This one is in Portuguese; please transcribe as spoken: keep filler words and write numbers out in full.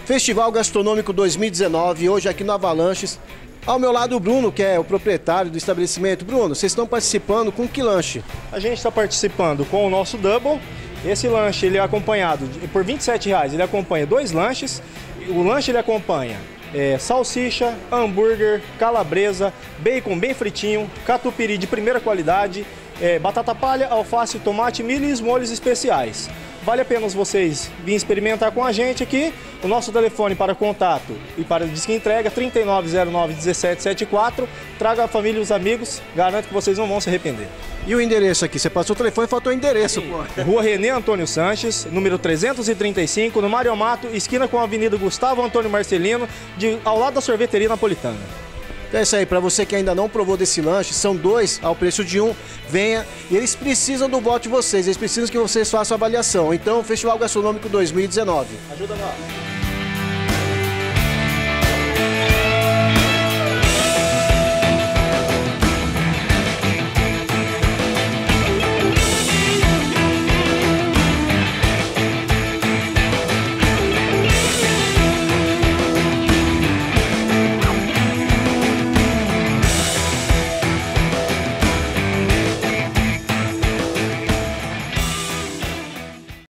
Festival Gastronômico dois mil e dezenove, hoje aqui no Avalanches. Ao meu lado o Bruno, que é o proprietário do estabelecimento. Bruno, vocês estão participando com que lanche? A gente está participando com o nosso Double. Esse lanche ele é acompanhado de, por vinte e sete reais, ele acompanha dois lanches. O lanche ele acompanha é, salsicha, hambúrguer, calabresa, bacon bem fritinho, catupiry de primeira qualidade, é, batata palha, alface, tomate, milho e os molhos especiais. Vale a pena vocês virem experimentar com a gente aqui. O nosso telefone para contato e para o disque entrega trinta e nove zero nove, dezessete setenta e quatro. Traga a família e os amigos, garanto que vocês não vão se arrepender. E o endereço aqui? Você passou o telefone e faltou o endereço, pô. Rua René Antônio Sanches, número trezentos e trinta e cinco, no Mário Amato, esquina com a Avenida Gustavo Antônio Marcelino, de, ao lado da Sorveteria Napolitana. Então é isso aí, para você que ainda não provou desse lanche, são dois ao preço de um, venha. E eles precisam do voto de vocês, eles precisam que vocês façam a avaliação. Então, Festival Gastronômico dois mil e dezenove. Ajuda nós.